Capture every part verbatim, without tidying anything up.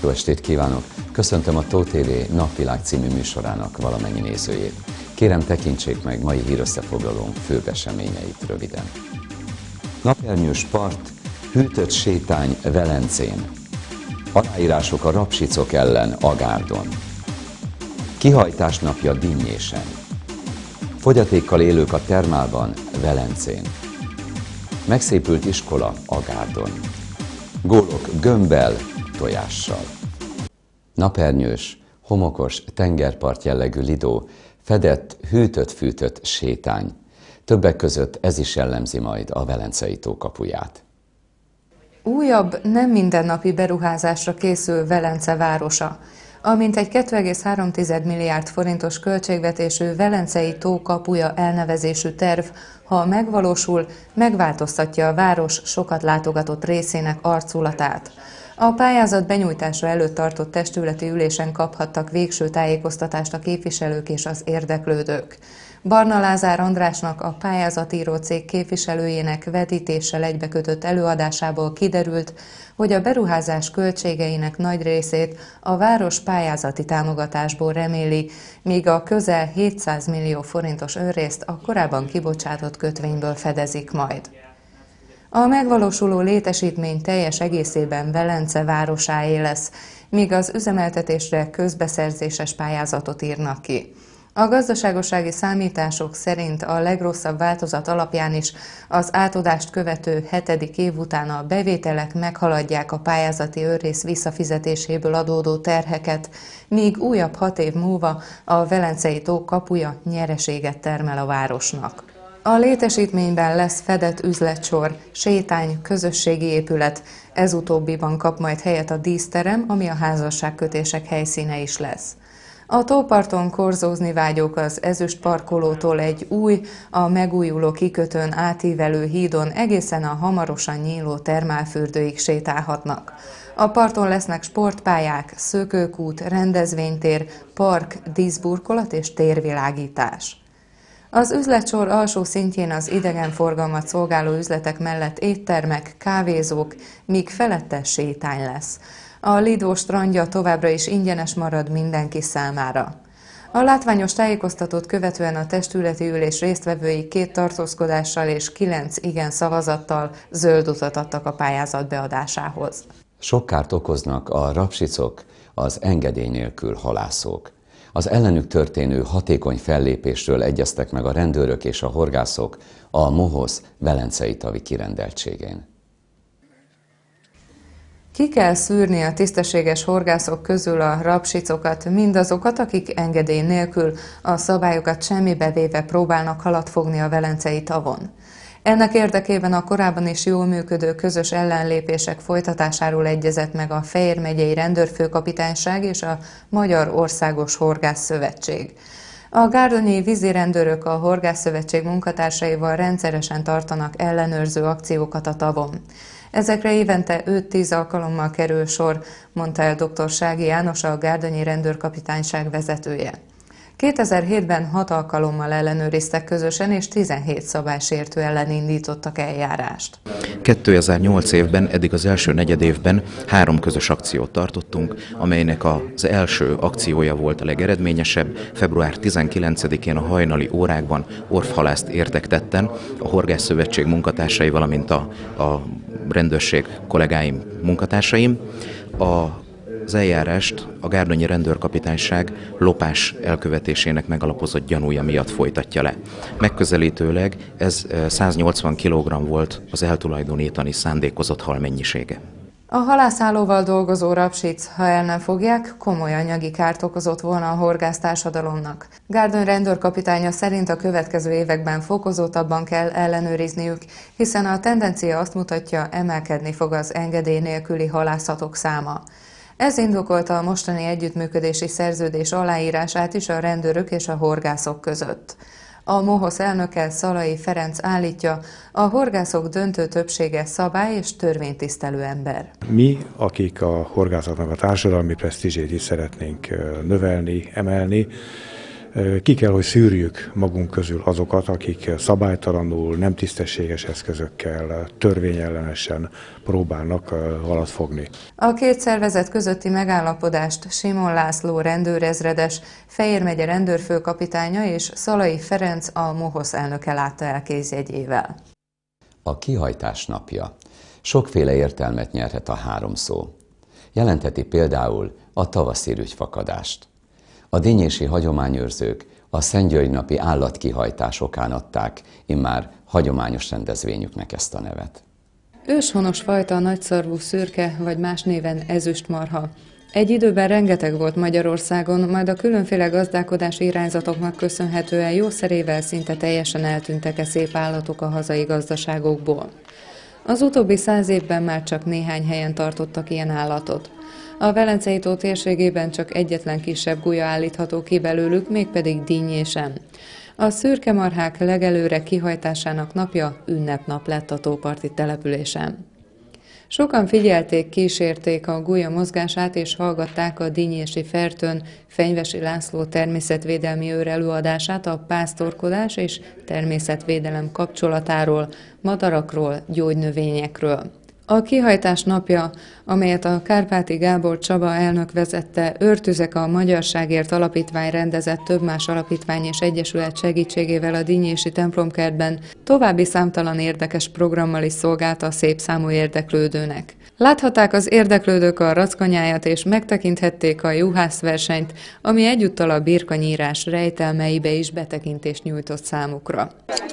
Jó estét kívánok! Köszöntöm a Tóth té vé Napvilág című műsorának valamennyi nézőjét. Kérem, tekintsék meg mai hírösszefoglalónk főbb eseményeit röviden. Napernyős part, hűtött sétány Velencén. Aláírások a rapsicok ellen Agárdon. Kihajtás napja Dinnyésen. Fogyatékkal élők a termálban Velencén. Megszépült iskola Agárdon. Gólok gömbbel, tojással. Napernyős, homokos, tengerpart jellegű Lidó, fedett, hűtött-fűtött sétány. Többek között ez is jellemzi majd a Velencei tó kapuját. Újabb, nem mindennapi beruházásra készül Velence városa. A mintegy két egész három milliárd forintos költségvetésű Velencei tó kapuja elnevezésű terv, ha megvalósul, megváltoztatja a város sokat látogatott részének arculatát. A pályázat benyújtása előtt tartott testületi ülésen kaphattak végső tájékoztatást a képviselők és az érdeklődők. Barna Lázár Andrásnak, a pályázatíró cég képviselőjének vetítéssel egybekötött előadásából kiderült, hogy a beruházás költségeinek nagy részét a város pályázati támogatásból reméli, míg a közel hétszáz millió forintos önrészt a korábban kibocsátott kötvényből fedezik majd. A megvalósuló létesítmény teljes egészében Velence városáé lesz, míg az üzemeltetésre közbeszerzéses pályázatot írnak ki. A gazdaságossági számítások szerint a legrosszabb változat alapján is az átadást követő hetedik év után a bevételek meghaladják a pályázati önrész visszafizetéséből adódó terheket, míg újabb hat év múlva a Velencei tó kapuja nyereséget termel a városnak. A létesítményben lesz fedett üzletsor, sétány, közösségi épület, ez utóbbiban kap majd helyet a díszterem, ami a házasságkötések helyszíne is lesz. A tóparton korzózni vágyók az Ezüst parkolótól egy új, a megújuló kikötőn átívelő hídon egészen a hamarosan nyíló termálfürdőig sétálhatnak. A parton lesznek sportpályák, szökőkút, rendezvénytér, park, díszburkolat és térvilágítás. Az üzletsor alsó szintjén az idegenforgalmat szolgáló üzletek mellett éttermek, kávézók, míg felette sétány lesz. A Lidó strandja továbbra is ingyenes marad mindenki számára. A látványos tájékoztatót követően a testületi ülés résztvevői két tartózkodással és kilenc igen szavazattal zöld utat adtak a pályázat beadásához. Sok kárt okoznak a rapsicok, az engedély nélkül halászók. Az ellenük történő hatékony fellépésről egyeztek meg a rendőrök és a horgászok a MOHOSZ Velencei tavi kirendeltségén. Ki kell szűrni a tisztességes horgászok közül a rapsicokat, mindazokat, akik engedély nélkül a szabályokat semmibe véve próbálnak halat fogni a Velencei tavon. Ennek érdekében a korábban is jól működő közös ellenlépések folytatásáról egyezett meg a Fejér megyei rendőrfőkapitányság és a Magyar Országos Horgászszövetség. A gárdonyi vízirendőrök a Horgászszövetség munkatársaival rendszeresen tartanak ellenőrző akciókat a tavon. Ezekre évente öt-tíz alkalommal kerül sor, mondta el dr. Sági János, a gárdonyi rendőrkapitányság vezetője. kétezer-hétben hat alkalommal ellenőriztek közösen, és tizenhét szabálysértő ellen indítottak eljárást. kétezer-nyolc évben, eddig az első negyedévben három közös akciót tartottunk, amelynek az első akciója volt a legeredményesebb. február tizenkilencedikén a hajnali órákban orvhalászt értektetten a Horgászszövetség munkatársai, valamint a, a rendőrség kollégáim, munkatársaim. A Az eljárást a gárdonyi rendőrkapitányság lopás elkövetésének megalapozott gyanúja miatt folytatja le. Megközelítőleg ez száznyolcvan kilogramm volt az eltulajdonítani szándékozott hal mennyisége. A halászállóval dolgozó rapsic, ha el nem fogják, komoly anyagi kárt okozott volna a horgásztársadalomnak. Gárdony rendőrkapitánya szerint a következő években fokozottabban kell ellenőrizniük, hiszen a tendencia azt mutatja, emelkedni fog az engedély nélküli halászatok száma. Ez indokolta a mostani együttműködési szerződés aláírását is a rendőrök és a horgászok között. A MOHOSZ elnöke, Szalai Ferenc állítja, a horgászok döntő többsége szabály- és törvénytisztelő ember. Mi, akik a horgászatnak a társadalmi presztízsét is szeretnénk növelni, emelni, Ki kell, hogy szűrjük magunk közül azokat, akik szabálytalanul, nem tisztességes eszközökkel, törvényellenesen próbálnak halat fogni. A két szervezet közötti megállapodást Simon László rendőrezredes, Fejér megye rendőrfőkapitánya és Szalai Ferenc, a MOHOSZ elnöke látta el kézjegyével. A kihajtás napja sokféle értelmet nyerhet a három szó. Jelentheti például a tavaszi rügyfakadást. A dinnyési hagyományőrzők a Szentgyörgy napi állatkihajtás okán adták immár hagyományos rendezvényüknek ezt a nevet. Őshonos fajta a nagyszarvú szürke, vagy más néven ezüstmarha. Egy időben rengeteg volt Magyarországon, majd a különféle gazdálkodási irányzatoknak köszönhetően jószerével szinte teljesen eltűntek e szép állatok a hazai gazdaságokból. Az utóbbi száz évben már csak néhány helyen tartottak ilyen állatot. A Velencei tó térségében csak egyetlen kisebb gulya állítható ki belőlük, mégpedig dinnyésen. A szürke marhák legelőre kihajtásának napja ünnepnap lett a tóparti településen. Sokan figyelték, kísérték a gulya mozgását és hallgatták a dinnyési Fertőn Fenyvesi László természetvédelmi őr előadását a pásztorkodás és természetvédelem kapcsolatáról, madarakról, gyógynövényekről. A kihajtás napja, amelyet a Kárpáti Gábor Csaba elnök vezette, Őrtüzek a Magyarságért Alapítvány rendezett több más alapítvány és egyesület segítségével a dinnyési templomkertben, további számtalan érdekes programmal is szolgált a szép számú érdeklődőnek. Láthatták az érdeklődők a rackanyájat és megtekinthették a juhászversenyt, ami egyúttal a birkanyírás rejtelmeibe is betekintést nyújtott számukra.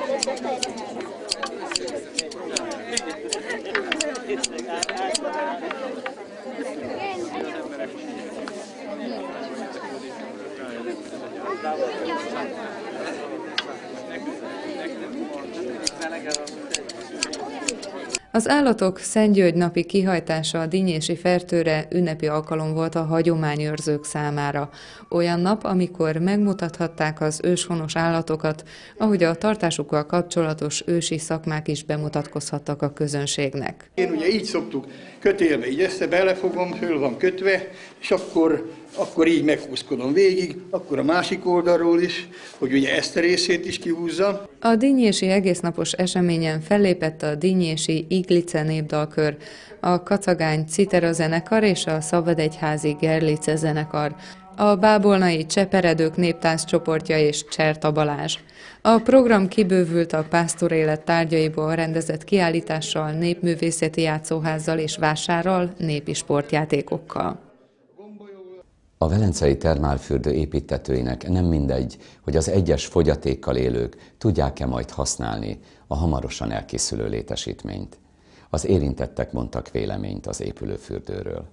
Az állatok Szentgyörgy napi kihajtása a dinnyési Fertőre ünnepi alkalom volt a hagyományőrzők számára. Olyan nap, amikor megmutathatták az őshonos állatokat, ahogy a tartásukkal kapcsolatos ősi szakmák is bemutatkozhattak a közönségnek. Én ugye így szoktuk kötélbe, így össze belefogom, föl van kötve, és akkor, akkor így meghúzkodom végig, akkor a másik oldalról is, hogy ugye ezt a részét is kihúzza. A dinnyési egésznapos eseményen fellépett a dinnyési Iglice népdalkör, a Kacagány Citera zenekar és a Szabadegyházi Gerlice zenekar, a bábolnai Cseperedők néptánc csoportja és Cserta Balázs. A program kibővült a pásztorélet tárgyaiból rendezett kiállítással, népművészeti játszóházzal és vásárral, népi sportjátékokkal. A velencei termálfürdő építtetőinek nem mindegy, hogy az egyes fogyatékkal élők tudják-e majd használni a hamarosan elkészülő létesítményt. Az érintettek mondtak véleményt az épülőfürdőről.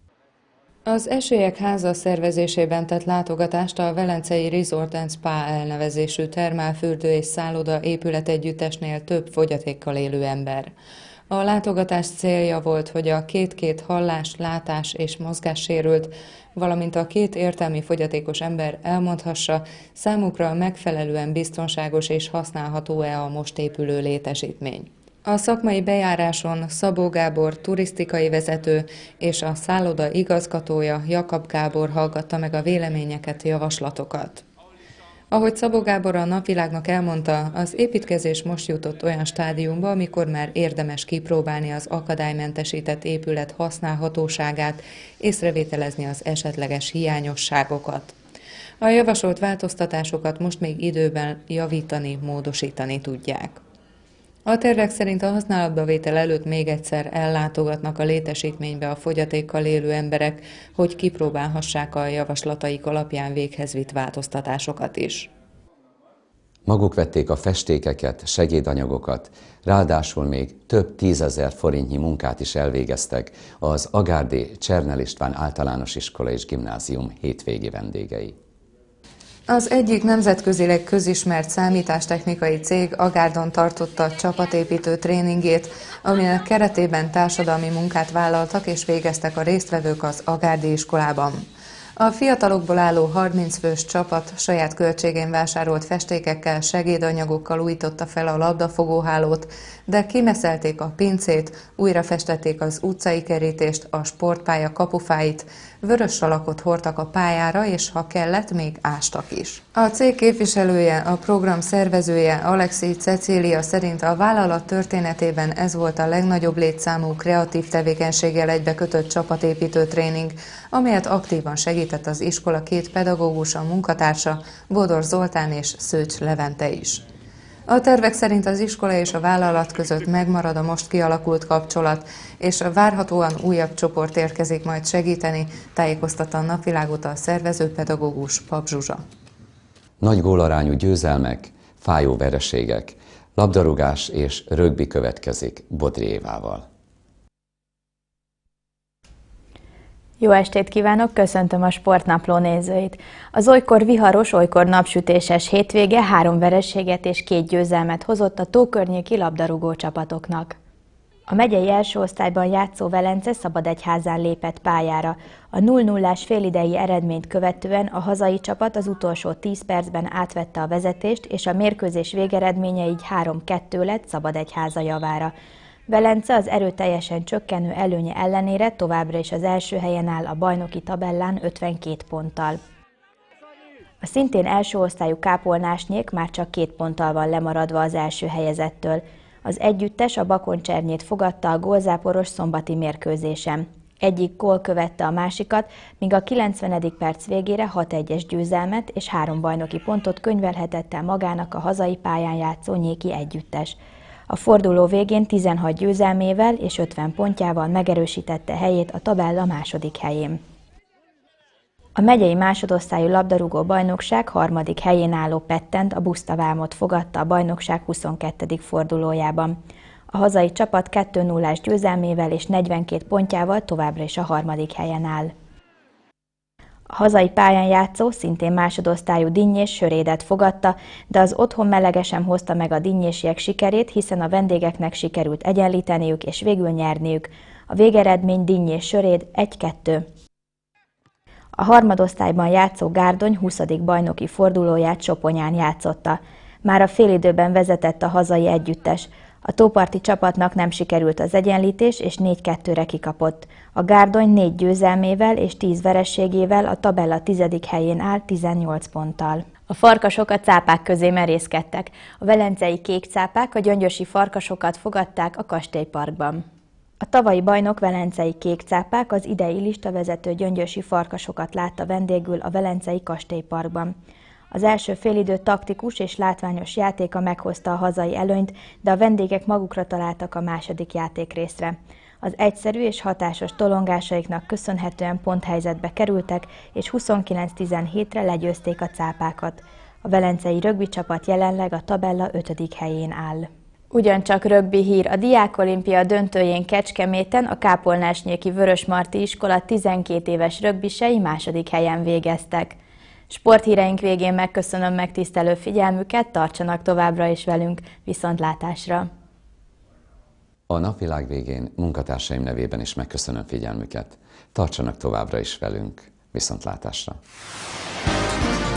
Az Esélyek háza szervezésében tett látogatást a Velencei Resort and Spa elnevezésű termálfürdő és szálloda épületegyüttesnél több fogyatékkal élő ember. A látogatás célja volt, hogy a két-két hallás, látás és mozgássérült, valamint a két értelmi fogyatékos ember elmondhassa, számukra megfelelően biztonságos és használható-e a most épülő létesítmény. A szakmai bejáráson Szabó Gábor turisztikai vezető és a szálloda igazgatója Jakab Gábor hallgatta meg a véleményeket, javaslatokat. Ahogy Szabó Gábor a Napvilágnak elmondta, az építkezés most jutott olyan stádiumba, amikor már érdemes kipróbálni az akadálymentesített épület használhatóságát, észrevételezni az esetleges hiányosságokat. A javasolt változtatásokat most még időben javítani, módosítani tudják. A tervek szerint a használatba vétel előtt még egyszer ellátogatnak a létesítménybe a fogyatékkal élő emberek, hogy kipróbálhassák a javaslataik alapján véghez vitt változtatásokat is. Maguk vették a festékeket, segédanyagokat, ráadásul még több tízezer forintnyi munkát is elvégeztek az agárdi Csernel István általános iskola és gimnázium hétvégi vendégei. Az egyik nemzetközileg közismert számítástechnikai cég Agárdon tartotta csapatépítő tréningét, aminek keretében társadalmi munkát vállaltak és végeztek a résztvevők az agárdi iskolában. A fiatalokból álló harminc fős csapat saját költségén vásárolt festékekkel, segédanyagokkal újította fel a labdafogóhálót, de kimeszelték a pincét, újra festették az utcai kerítést, a sportpálya kapufáit, vörös salakot hordtak a pályára, és ha kellett, még ástak is. A cég képviselője, a program szervezője, Alexi Cecília szerint a vállalat történetében ez volt a legnagyobb létszámú kreatív tevékenységgel egybekötött csapatépítő tréning, amelyet aktívan segített az iskola két pedagógusa, munkatársa, Bodor Zoltán és Szőcs Levente is. A tervek szerint az iskola és a vállalat között megmarad a most kialakult kapcsolat, és várhatóan újabb csoport érkezik majd segíteni, tájékoztatta a Napvilágot a szervezőpedagógus Pap Zsuzsa. Nagy gólarányú győzelmek, fájó vereségek, labdarúgás és rögbi következik Bodri Évával. Jó estét kívánok, köszöntöm a Sportnapló nézőit. Az olykor viharos, olykor napsütéses hétvége három vereséget és két győzelmet hozott a tókörnyéki labdarúgó csapatoknak. A megyei első osztályban játszó Velence Szabadegyházán lépett pályára. A nulla nullás félidei eredményt követően a hazai csapat az utolsó tíz percben átvette a vezetést, és a mérkőzés végeredménye így három kettő lett Szabadegyháza javára. Velence az erőteljesen csökkenő előnye ellenére továbbra is az első helyen áll a bajnoki tabellán ötvenkét ponttal. A szintén első osztályú Kápolnásnyék már csak két ponttal van lemaradva az első helyezettől. Az együttes a Bakoncsernyét fogadta a gólzáporos szombati mérkőzésen. Egyik gól követte a másikat, míg a kilencvenedik perc végére hat egyes győzelmet és három bajnoki pontot könyvelhetett el magának a hazai pályán játszó nyéki együttes. A forduló végén tizenhat győzelmével és ötven pontjával megerősítette helyét a tabella második helyén. A megyei másodosztályú labdarúgó bajnokság harmadik helyén álló Pettent, a Busztavámot fogadta a bajnokság huszonkettedik fordulójában. A hazai csapat kettő nullás győzelmével és negyvenkét pontjával továbbra is a harmadik helyen áll. A hazai pályán játszó, szintén másodosztályú Dinnyés Sörédet fogadta, de az otthon melege sem hozta meg a dinnyésiek sikerét, hiszen a vendégeknek sikerült egyenlíteniük és végül nyerniük. A végeredmény Dinnyés Söréd egy kettő. A harmadosztályban játszó Gárdony huszadik bajnoki fordulóját Soponyán játszotta. Már a félidőben vezetett a hazai együttes. A tóparti csapatnak nem sikerült az egyenlítés, és négy kettőre kikapott. A Gárdony négy győzelmével és tíz vereségével a tabella tizedik helyén áll tizennyolc ponttal. A farkasok a cápák közé merészkedtek. A velencei kék cápák a gyöngyösi farkasokat fogadták a Kastélyparkban. A tavalyi bajnok velencei kék cápák az idei listavezető gyöngyösi farkasokat látta vendégül a velencei Kastélyparkban. Az első félidő taktikus és látványos játéka meghozta a hazai előnyt, de a vendégek magukra találtak a második játékrészre. Az egyszerű és hatásos tolongásaiknak köszönhetően ponthelyzetbe kerültek, és huszonkilenc tizenhétre legyőzték a cápákat. A velencei rögbi csapat jelenleg a tabella ötödik helyén áll. Ugyancsak rögbi hír, a Diákolimpia döntőjén Kecskeméten a Kápolnásnyéki Vörösmarty iskola tizenkét éves rögbisei második helyen végeztek. Sporthíreink végén megköszönöm megtisztelő figyelmüket, tartsanak továbbra is velünk, viszontlátásra! A napvilág végén munkatársaim nevében is megköszönöm figyelmüket, tartsanak továbbra is velünk, viszontlátásra!